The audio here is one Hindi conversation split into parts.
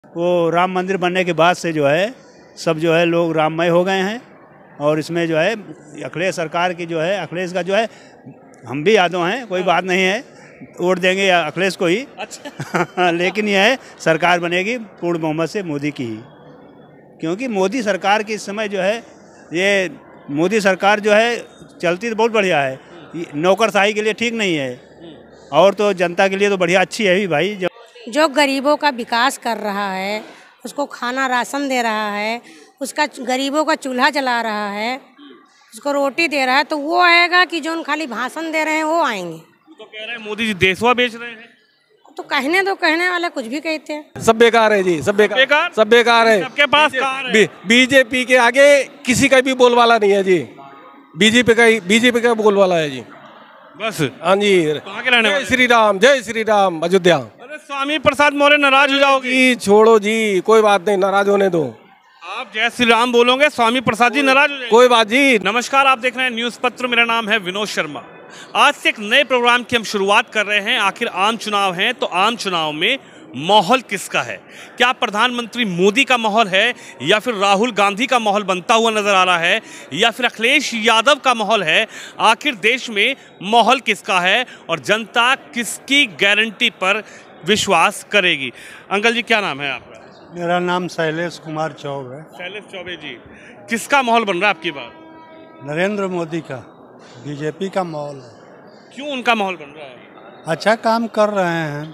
वो राम मंदिर बनने के बाद से जो है सब जो है लोग राममय हो गए हैं। और इसमें जो है अखिलेश सरकार की जो है, अखिलेश का जो है, हम भी यादव हैं, कोई बात नहीं है, वोट देंगे अखिलेश को ही। अच्छा। लेकिन यह है सरकार बनेगी पूर्ण बहुमत से मोदी की ही, क्योंकि मोदी सरकार के इस समय जो है, ये मोदी सरकार जो है चलती तो बहुत बढ़िया है, नौकरशाही के लिए ठीक नहीं है, और तो जनता के लिए तो बढ़िया अच्छी है भी भाई। जो गरीबों का विकास कर रहा है, उसको खाना राशन दे रहा है, उसका गरीबों का चूल्हा जला रहा है, उसको रोटी दे रहा है, तो वो आएगा कि जो खाली भाषण दे रहे हैं वो आएंगे। तो कह रहे हैं मोदी जी देशवा बेच रहे हैं। तो कहने दो, कहने वाले कुछ भी कहते हैं। सब बेकार है जी, सब बेकार, सब बेकार है। सबके पास कार है। बीजेपी के आगे किसी का भी बोलवाला नहीं है जी, बीजेपी का बोलवाला है जी बस। हाँ जी। कहाँ के रहने वाले? जय श्री राम अयोध्या। अरे स्वामी प्रसाद मौर्य नाराज हो जाओगे जी, छोड़ो जी, कोई बात नहीं, नाराज होने दो। आप जय श्री राम बोलोगे, स्वामी प्रसाद जी नाराज हो जाएंगे। कोई बात जी। नमस्कार, आप देख रहे हैं न्यूज़ पत्र, मेरा नाम है विनोद शर्मा। आज से एक नए प्रोग्राम की हम शुरुआत कर रहे हैं। आखिर आम चुनाव हैं, तो आम चुनाव में माहौल किसका है? क्या प्रधानमंत्री मोदी का माहौल है, या फिर राहुल गांधी का माहौल बनता हुआ नजर आ रहा है, या फिर अखिलेश यादव का माहौल है? आखिर देश में माहौल किसका है और जनता किसकी गारंटी पर विश्वास करेगी? अंकल जी, क्या नाम है आपका? मेरा नाम शैलेश कुमार चौबे है। शैलेश चौबे जी, किसका माहौल बन रहा है आपकी बात? नरेंद्र मोदी का, बीजेपी का माहौल है। क्यों उनका माहौल बन रहा है? अच्छा काम कर रहे हैं,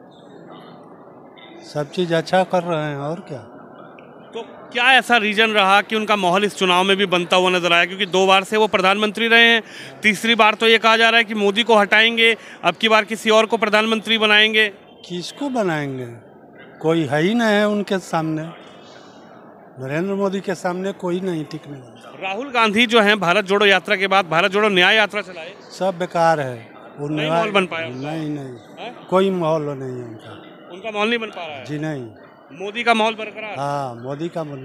सब चीज़ अच्छा कर रहे हैं, और क्या। तो क्या ऐसा रीजन रहा कि उनका माहौल इस चुनाव में भी बनता हुआ नजर आया? क्योंकि 2 बार से वो प्रधानमंत्री रहे हैं, तीसरी बार तो ये कहा जा रहा है कि मोदी को हटाएंगे, अब की बार किसी और को प्रधानमंत्री बनाएंगे। किसको बनाएंगे? कोई है ही नहीं है उनके सामने, नरेंद्र मोदी के सामने कोई नहीं टिकने वाला। राहुल गांधी जो है भारत जोड़ो यात्रा के बाद भारत जोड़ो न्याय यात्रा चलाए, सब बेकार है, वो नहीं माहौल बन पाया। नहीं, कोई माहौल नहीं है उनका माहौल नहीं बन पा रहा है जी। नहीं, मोदी का माहौल बरकरार। हाँ, मोदी का माहौल।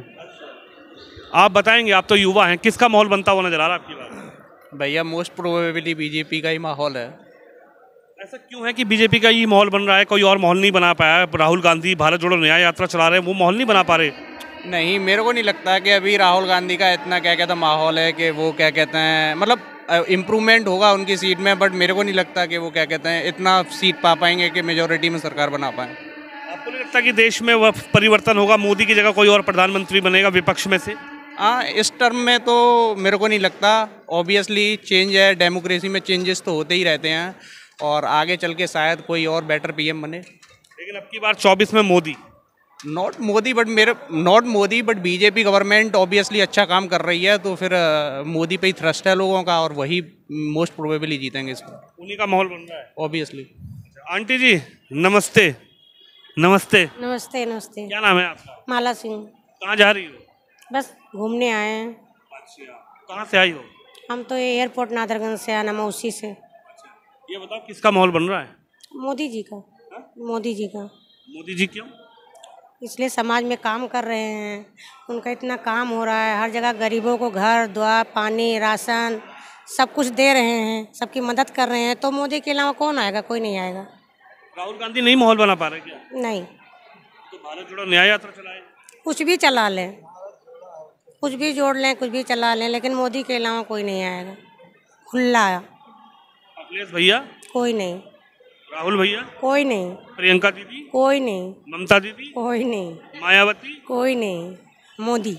आप बताएंगे, आप तो युवा हैं, किसका माहौल बनता हुआ नजर आ रहा है आपकी बात? भैया मोस्ट प्रोबेबली बीजेपी का ही माहौल है। ऐसा क्यों है कि बीजेपी का ये माहौल बन रहा है, कोई और माहौल नहीं बना पाया? राहुल गांधी भारत जोड़ो न्याय यात्रा चला रहे हैं, वो माहौल नहीं बना पा रहे? नहीं, मेरे को नहीं लगता कि अभी राहुल गांधी का इतना क्या कहता माहौल है कि वो क्या कहते हैं, मतलब इम्प्रूवमेंट होगा उनकी सीट में, बट मेरे को नहीं लगता कि वो क्या कहते हैं इतना सीट पा पाएंगे कि मेजोरिटी में सरकार बना पाए। आपको नहीं लगता कि देश में वह परिवर्तन होगा, मोदी की जगह कोई और प्रधानमंत्री बनेगा विपक्ष में से? हाँ, इस टर्म में तो मेरे को नहीं लगता। ऑब्वियसली चेंज है, डेमोक्रेसी में चेंजेस तो होते ही रहते हैं, और आगे चल के शायद कोई और बेटर पीएम बने। लेकिन अब की बार 24 में Modi, not Modi but BJP government obviously अच्छा काम कर रही है, तो फिर मोदी पे ही थ्रस्ट है लोगों का, और वही मोस्ट प्रोबेबली जीतेंगे इसमें। उन्हीं का माहौल बन रहा है ऑब्वियसली। आंटी जी नमस्ते। नमस्ते। नमस्ते। नमस्ते। क्या नाम है आपका? माला सिंह। कहाँ जा रही हो? बस घूमने आए हैं। अच्छा, कहाँ से आई हो? हम तो एयरपोर्ट नादरगंज से आना, मौसी से। ये बताओ किसका माहौल बन रहा है? मोदी जी का। मोदी जी का। मोदी जी क्यों? इसलिए समाज में काम कर रहे हैं, उनका इतना काम हो रहा है, हर जगह गरीबों को घर द्वार पानी राशन सब कुछ दे रहे हैं, सबकी मदद कर रहे हैं, तो मोदी के अलावा कौन आएगा? कोई नहीं आएगा। राहुल गांधी नहीं माहौल बना पा रहे क्या? नहीं, तो भारत जोड़ो न्याय यात्रा चलाए, कुछ भी चला लें, कुछ भी जोड़ लें, कुछ भी चला लें, लेकिन मोदी के अलावा कोई नहीं आएगा। खुला अखिलेश भैया कोई नहीं, राहुल भैया कोई नहीं, प्रियंका दीदी कोई नहीं, ममता दीदी कोई नहीं, मायावती कोई नहीं। मोदी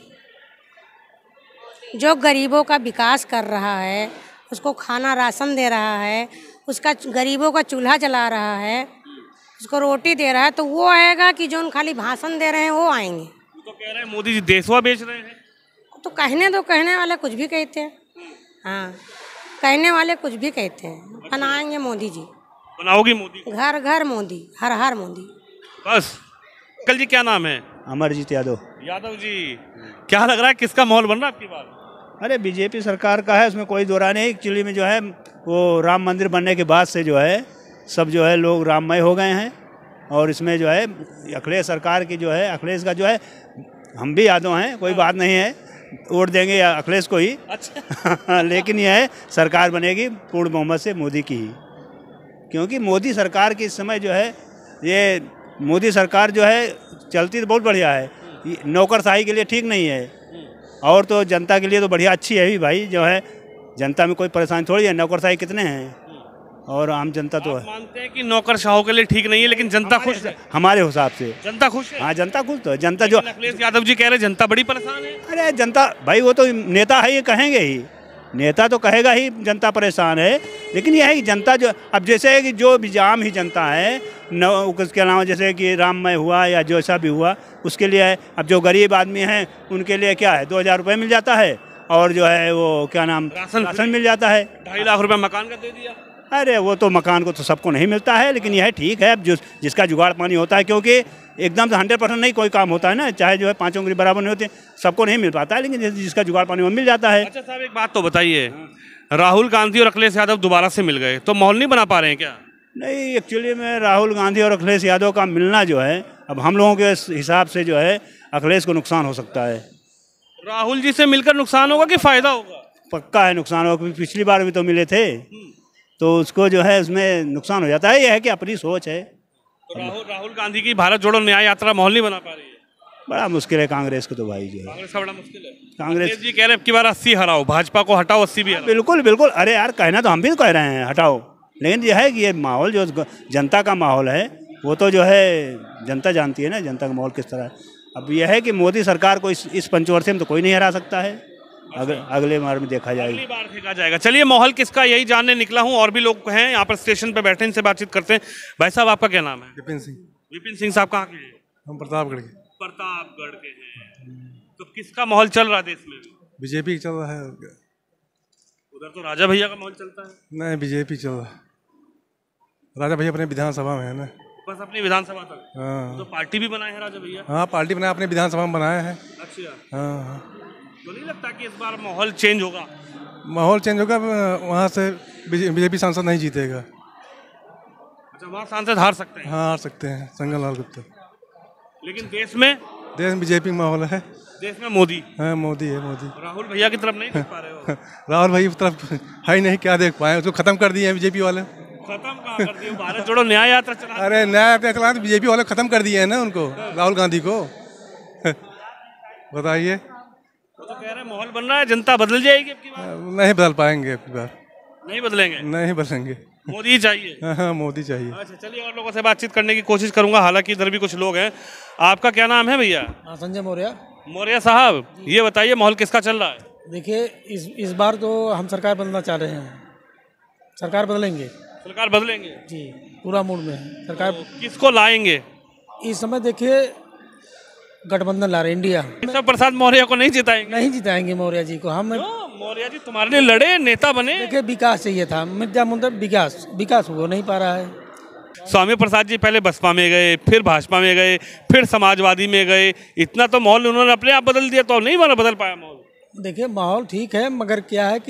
जो गरीबों का विकास कर रहा है, उसको खाना राशन दे रहा है, उसका गरीबों का चूल्हा जला रहा है, उसको रोटी दे रहा है, तो वो आएगा कि जो खाली भाषण दे रहे हैं वो आएंगे। तो कह रहे हैं मोदी जी देशवा बेच रहे हैं। तो कहने दो, कहने वाले कुछ भी कहते हैं। हाँ, कहने वाले कुछ भी कहते हैं। बनाएंगे मोदी जी, बनाओगी मोदी? घर घर मोदी, हर हर मोदी। बस। कल जी क्या नाम है? अमरजीत यादव। यादव जी, क्या लग रहा है किसका माहौल बन रहा है आपकी बार? अरे बीजेपी सरकार का है, उसमें कोई दो राय नहीं। एक्चुअली में जो है वो राम मंदिर बनने के बाद से जो है सब जो है लोग राममय हो गए हैं, और इसमें जो है अखिलेश सरकार की जो है, अखिलेश का जो है, हम भी यादव हैं, कोई बात नहीं है, वोट देंगे अखिलेश को ही। अच्छा। लेकिन यह है सरकार बनेगी पूर्ण बहुमत से मोदी की ही, क्योंकि मोदी सरकार के इस समय जो है, ये मोदी सरकार जो है चलती तो बहुत बढ़िया है, नौकरशाही के लिए ठीक नहीं है, और तो जनता के लिए तो बढ़िया अच्छी है ही भाई। जो है जनता में कोई परेशानी थोड़ी है, नौकरशाही कितने हैं और आम जनता तो है। मानते हैं कि नौकरशाहों के लिए ठीक नहीं है, लेकिन जनता खुश है। हमारे हिसाब से जनता खुश है। हाँ, जनता खुश तो है। जनता जो अखिलेश यादव जी कह रहे जनता बड़ी परेशान है। अरे जनता भाई वो तो नेता है, ये कहेंगे ही, नेता तो कहेगा ही जनता परेशान है, लेकिन यह है कि जनता जो अब जैसे है कि जो भी आम ही जनता है न, उसके अलावा जैसे कि राममय हुआ या जैसा भी हुआ उसके लिए है। अब जो गरीब आदमी हैं उनके लिए क्या है, 2000 रुपये मिल जाता है, और जो है वो क्या नाम राशन मिल जाता है। 2.5 लाख रुपए मकान का दे दिया। अरे वो तो मकान को तो सबको नहीं मिलता है, लेकिन यह ठीक है, अब जिसका जुगाड़ पानी होता है, क्योंकि एकदम से 100% नहीं कोई काम होता है ना, चाहे जो है 5 उंगली बराबर नहीं होते, सबको नहीं मिल पाता है, लेकिन जिसका जुगाड़ पानी वो मिल जाता है। अच्छा साहब, एक बात तो बताइए, राहुल गांधी और अखिलेश यादव दोबारा से मिल गए तो माहौल नहीं बना पा रहे हैं क्या? नहीं, एक्चुअली में राहुल गांधी और अखिलेश यादव का मिलना जो है, अब हम लोगों के हिसाब से जो है अखिलेश को नुकसान हो सकता है। राहुल जी से मिलकर नुकसान होगा कि फायदा होगा? पक्का है नुकसान होगा, क्योंकि पिछली बार भी तो मिले थे, तो उसको जो है उसमें नुकसान हो जाता है। यह है कि अपनी सोच है। तो राहुल गांधी की भारत जोड़ो न्याय यात्रा माहौल नहीं बना पा रही है? बड़ा मुश्किल है कांग्रेस को तो भाई, जो है कांग्रेस का बड़ा मुश्किल है। कांग्रेस जी कह रहे हैं अब की बार 80 हराओ, भाजपा को हटाओ, 80 भी हराओ। बिल्कुल बिल्कुल, अरे यार कहना तो हम भी तो कह रहे हैं हटाओ, लेकिन यह है कि ये माहौल जो जनता का माहौल है वो तो जो है जनता जानती है ना, जनता का माहौल किस तरह है। अब यह है कि मोदी सरकार को इस पंचवर्षीय में तो कोई नहीं हरा सकता है, अगले बार में देखा जाएगा, अगली बार देखा जाएगा। चलिए, माहौल किसका यही जानने निकला हूँ, और भी लोग हैं यहाँ पर स्टेशन पे बैठे, इनसे बातचीत करते हैं। भाई साहब, आपका क्या नाम है? विपिन सिंह। विपिन सिंह साहब कहाँ के हैं? हम प्रतापगढ़ के। प्रतापगढ़ के हैं। तो किसका माहौल चल रहा है देश में? बीजेपी चल रहा है। उधर तो राजा भैया का माहौल चलता है। नहीं, बीजेपी चल रहा है। राजा भैया अपने विधानसभा में है ना। बस अपनी विधानसभा तक? हाँ। तो पार्टी भी बनाए हैं राजा भैया? हाँ, पार्टी बनाया, अपने विधानसभा में बनाया है। अच्छा। हाँ। तो नहीं लगता कि इस बार माहौल चेंज होगा? माहौल चेंज होगा, वहाँ से बीजेपी सांसद नहीं जीतेगा। अच्छा, वहाँ सांसद हार सकते हैं? हाँ, हार सकते हैं, संगल लाल गुप्ता। लेकिन देश में बीजेपी माहौल है। देश में मोदी? हाँ, मोदी है, मोदी। राहुल भैया की तरफ नहीं देख पा रहे हो? राहुल भाई की तरफ है ही नहीं, क्या देख पाए, उसको खत्म कर दिए हैं बीजेपी वाले। खत्म कहाँ कर दिए? भारत जोड़ो न्याय यात्रा चला। अरे न्याय यात्रा चला तो बीजेपी वाले खत्म कर दिए हैं ना उनको, राहुल गांधी को। बताइए। तो कह रहे हैं माहौल बन रहा है, जनता बदल जाएगी अब की बार? नहीं बदल पाएंगे अब की बार। नहीं बदलेंगे? नहीं बदलेंगे। मोदी ही चाहिए? हाँ, मोदी चाहिए। अच्छा, चलिए और लोगों से बातचीत करने की कोशिश करूंगा, हालांकि इधर भी कुछ लोग हैं। आपका क्या नाम है भैया? संजय मौर्य। मौर्य साहब, ये बताइए माहौल किसका चल रहा है? देखिए, इस बार तो हम सरकार बदलना चाह रहे हैं, सरकार बदलेंगे। सरकार बदलेंगे जी, पूरा मूड में है सरकार। तो किसको लाएंगे इस समय? देखिए, गठबंधन ला रहे इंडिया। केशव प्रसाद मौर्य को नहीं जिताएंगे? नहीं जिताएंगे मौर्य जी को हम। मौर्य जी तुम्हारे लिए लड़े, नेता बने। देखिए, विकास चाहिए था, मुद्दा विकास हो नहीं पा रहा है। स्वामी प्रसाद जी पहले बसपा में गए, फिर भाजपा में गए, फिर समाजवादी में गए, इतना तो माहौल उन्होंने अपने आप बदल दिया, तो नहीं बदल पाया माहौल। देखिए, माहौल ठीक है, मगर क्या है कि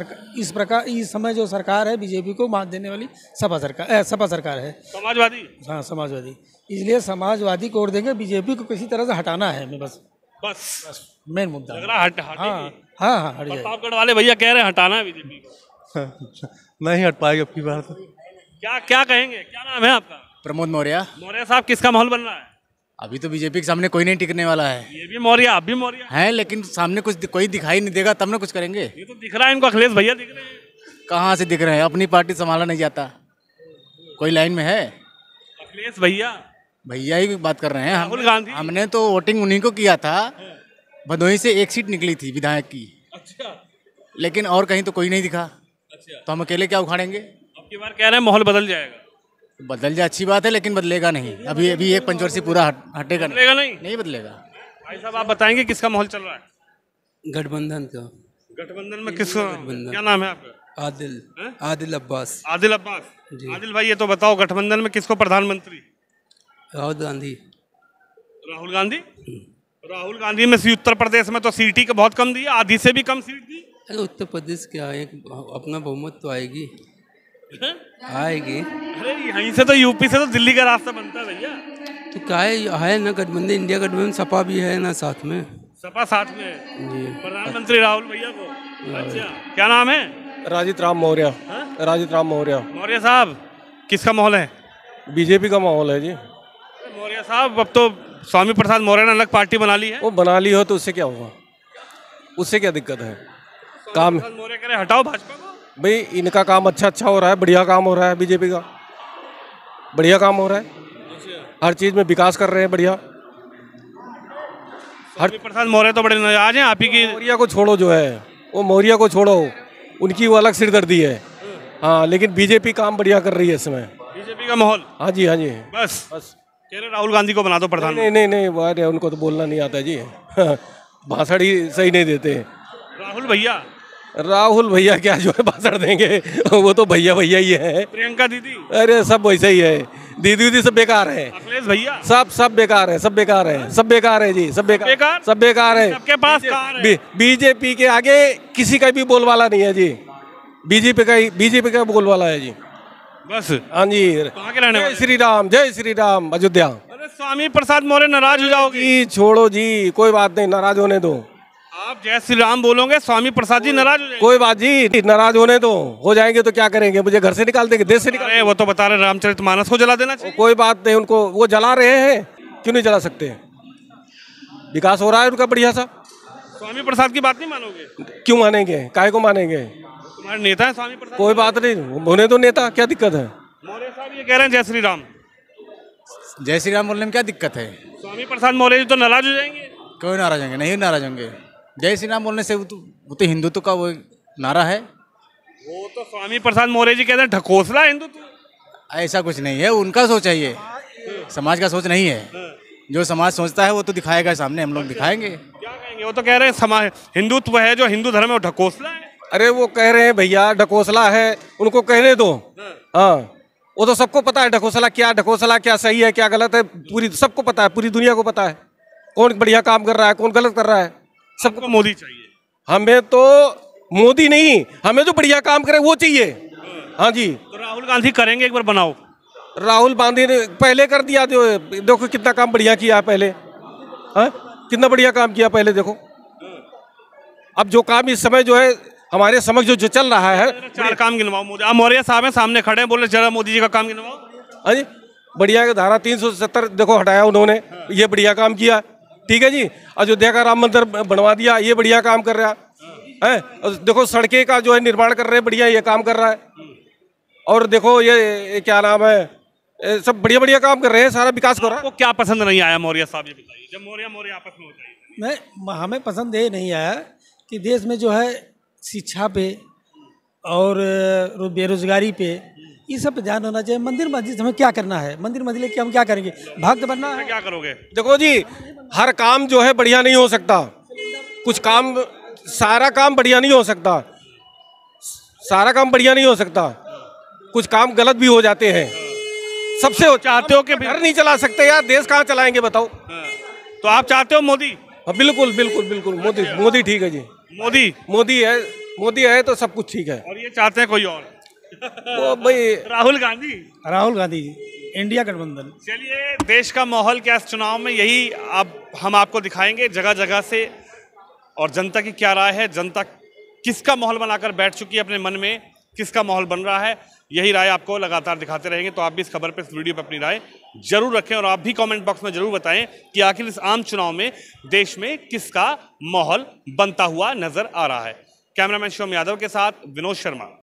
इस समय जो सरकार है बीजेपी को मात देने वाली सपा सरकार है, समाजवादी। हाँ, समाजवादी। इसलिए समाजवादी को वोट देंगे, बीजेपी को किसी तरह से हटाना है हमें, बस मेन मुद्दा लग रहा है। हाँ, हट जाए। प्रतापगढ़ वाले भैया कह रहे हैं हटाना है बीजेपी को। नहीं हट पाएगा अब की बार तो। क्या कहेंगे? क्या नाम है आपका? प्रमोद मौर्य। मौर्य साहब, किसका माहौल बन रहा है? अभी तो बीजेपी के सामने कोई नहीं टिकने वाला है। ये भी मौर्य, आप भी मौर्य हैं, लेकिन सामने कोई दिखाई नहीं देगा, तब ना कुछ करेंगे। ये तो दिख रहा है इनको, अखिलेश भैया दिख रहे हैं। कहाँ से दिख रहे हैं? अपनी पार्टी संभाला नहीं जाता, कोई लाइन में है? अखिलेश भैया ही बात कर रहे हैं। राहुल गांधी। हमने तो वोटिंग उन्हीं को किया था, भदोही से 1 सीट निकली थी विधायक की। अच्छा। लेकिन और कहीं तो कोई नहीं दिखा। अच्छा। तो हम अकेले क्या उखाड़ेंगे? अब की बार कह रहे हैं माहौल बदल जाएगा। बदल जाए अच्छी बात है, लेकिन बदलेगा नहीं। अभी एक पंचवर्षीय पूरा हटेगा नहीं बदलेगा। भाई साहब, आप बताएंगे किसका माहौल चल रहा है? गठबंधन का। गठबंधन में किसका? क्या नाम है आपका? आदिल अब्बास। आदिल अब्बास। आदिल भाई, ये तो बताओ गठबंधन में किसको प्रधानमंत्री? राहुल गांधी। राहुल गांधी? राहुल गांधी में उत्तर प्रदेश में तो सीट का बहुत कम दी, आधी से भी कम सीट दी। अरे उत्तर प्रदेश क्या है, अपना बहुमत तो आएगी। अरे यहीं से तो यूपी से तो दिल्ली का रास्ता बनता है भैया। तो क्या है ना, गठबंधन, इंडिया गठबंधन, सपा भी है ना साथ में। सपा साथ में जी। प्रधानमंत्री राहुल भैया को। अच्छा, क्या नाम है? राजित राम मौर्य। राजित राम मौर्य। मौर्य साहब, किसका माहौल है? बीजेपी का माहौल है जी। मौर्य साहब, अब तो स्वामी प्रसाद मौर्य ने अलग पार्टी बना ली है। वो बना ली हो तो उससे क्या होगा, उससे क्या दिक्कत है? काम मौर्य कह रहे हटाओ भाजपा को। भाई इनका काम अच्छा हो रहा है, बढ़िया काम हो रहा है, बीजेपी का बढ़िया काम हो रहा है, हर चीज़ में विकास कर रहे हैं बढ़िया। स्वामी प्रसाद मौर्य तो बड़े नाराज हैं आप ही की। मौर्य को छोड़ो, जो है वो मौर्य को छोड़ो, उनकी वो अलग सिरदर्दी है। हाँ, लेकिन बीजेपी काम बढ़िया कर रही है इस समय, बीजेपी का माहौल। हाँ जी, हाँ जी। बस बस कह रहे राहुल गांधी को बना दो प्रधान। नहीं, अरे उनको तो बोलना नहीं आता जी। भाषण ही सही नहीं देते। राहुल भैया क्या जो है भाषण देंगे, वो तो भैया ही है। प्रियंका दीदी, अरे सब वैसे ही है, दीदी सब बेकार है। अखिलेश भैया, सब बेकार है, सब बेकार है जी, सब बेकार है। सबके पास कार है। बीजेपी के आगे किसी का भी बोलवाला नहीं है जी, बीजेपी का बोलवाला है जी, बस। हाँ जी, जय श्री राम अयोध्या। अरे स्वामी प्रसाद मौर्य नाराज हो जाओगे? छोड़ो जी, कोई बात नहीं, नाराज होने दो। आप जय श्री राम बोलोगे, स्वामी प्रसाद जी नाराज हो जाएंगे? कोई बात जी, नाराज होने दो, हो जाएंगे तो क्या करेंगे, मुझे घर से निकाल देंगे, देश से निकाल। वो तो बता रहे रामचरितमानस को जला देना चाहिए। कोई बात नहीं, उनको वो जला रहे हैं, क्यों नहीं जला सकते? विकास हो रहा है उनका बढ़िया सा। स्वामी प्रसाद की बात नहीं मानोगे? क्यों मानेंगे, काहे को मानेंगे? तुम्हारे नेता है स्वामी प्रसाद। कोई बात नहीं, होने दो नेता, क्या दिक्कत है? मौर्य साहब ये कह रहे हैं जय श्री राम। जय श्री राम बोलने में क्या दिक्कत है? स्वामी प्रसाद मौर्य जी तो नाराज हो जाएंगे। क्यों नाराज होंगे? नहीं नाराज होंगे। जय श्री राम बोलने से वो तो हिंदुत्व का वो नारा है। वो तो स्वामी प्रसाद मौर्य जी कहते हैं ढकोसला हिंदुत्व। ऐसा कुछ नहीं है, उनका सोच है, ये समाज का सोच नहीं है। जो समाज सोचता है वो तो दिखाएगा सामने, हम लोग दिखाएंगे। क्या कहेंगे? वो तो कह रहे हैं समाज हिंदुत्व है, जो हिंदू धर्म है वो ढकोसला है। अरे वो कह रहे हैं भैया ढकोसला है, उनको कहने दो। हाँ, वो तो सबको पता है ढकोसला क्या सही है क्या गलत है, पूरी सबको पता है, पूरी दुनिया को पता है कौन बढ़िया काम कर रहा है, कौन गलत कर रहा है। सबको मोदी चाहिए। हमें तो मोदी नहीं, हमें तो बढ़िया काम करे वो चाहिए। हाँ जी। तो राहुल गांधी करेंगे, एक बार बनाओ। राहुल गांधी ने पहले कर दिया, देखो कितना काम बढ़िया किया पहले। हाँ, कितना बढ़िया काम किया पहले, देखो। अब जो काम इस समय जो है हमारे समझ जो चल रहा है, 4 काम गिनवाओ मोदी। आप मौर्य साहब हैं सामने खड़े हैं, बोले जरा मोदी जी का काम गिनवाओ। हाँ जी, बढ़िया धारा 370 देखो हटाया उन्होंने, ये बढ़िया काम किया। ठीक है जी, अयोध्या का राम मंदिर बनवा दिया, ये बढ़िया काम कर रहा है। देखो सड़कें का जो है निर्माण कर रहे हैं, बढ़िया ये काम कर रहा है। और देखो ये क्या नाम है, सब बढ़िया काम कर रहे हैं, सारा विकास कर रहा है। आपको क्या पसंद नहीं आया मौर्य साहब, ये बताइए, जब मौर्य आपस में होता है? नहीं, हमें पसंद ये नहीं आया कि देश में जो है शिक्षा पे और बेरोजगारी पे, ये सब पे ध्यान होना चाहिए। मंदिर मस्जिद हमें क्या करना है? मंदिर मस्जिद लेके हम क्या करेंगे? भक्त बनना है? क्या करोगे? देखो जी, हर काम जो है बढ़िया नहीं हो सकता, कुछ काम, सारा काम बढ़िया नहीं हो सकता, सारा काम बढ़िया नहीं हो सकता, कुछ काम गलत भी हो जाते हैं। सबसे चाहते हो कि घर नहीं चला सकते यार, देश कहाँ चलाएंगे बताओ? तो आप चाहते हो मोदी? बिल्कुल मोदी ठीक है जी। मोदी है तो सब कुछ ठीक है। और ये चाहते हैं कोई और? वो भाई राहुल गांधी इंडिया गठबंधन। चलिए, देश का माहौल क्या इस चुनाव में, यही अब हम आपको दिखाएंगे जगह जगह से, और जनता की क्या राय है, जनता किसका माहौल बनाकर बैठ चुकी है अपने मन में, किसका माहौल बन रहा है, यही राय आपको लगातार दिखाते रहेंगे। तो आप भी इस खबर पे, इस वीडियो पे अपनी राय जरूर रखें, और आप भी कमेंट बॉक्स में जरूर बताएं कि आखिर इस आम चुनाव में देश में किसका माहौल बनता हुआ नजर आ रहा है। कैमरामैन शिवम यादव के साथ विनोद शर्मा।